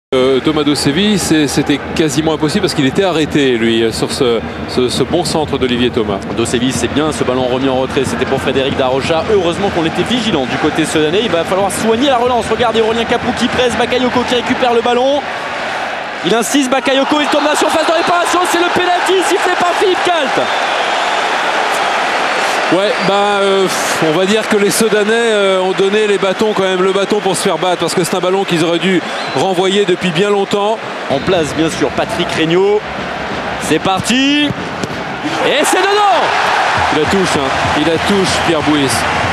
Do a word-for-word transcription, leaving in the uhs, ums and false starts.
Euh, Thomas Dossevi, c'était quasiment impossible parce qu'il était arrêté lui sur ce, ce, ce bon centre d'Olivier Thomas. Dossevi, c'est bien, ce ballon remis en retrait, c'était pour Frédéric Darocha. Heureusement qu'on était vigilant du côté sudanais. Il va falloir soigner la relance. Regardez Aurélien Capou qui presse, Bakayoko qui récupère le ballon. Il insiste, Bakayoko, il tombe la surface de réparation, c'est le pénalty sifflé par Philippe Kalt. Ouais, bah, euh, on va dire que les Soudanais euh, ont donné les bâtons quand même, le bâton pour se faire battre parce que c'est un ballon qu'ils auraient dû renvoyer depuis bien longtemps. En place, bien sûr, Patrick Regnault. C'est parti. Et c'est dedans. Il la touche, hein. Il la touche, Pierre Bouis.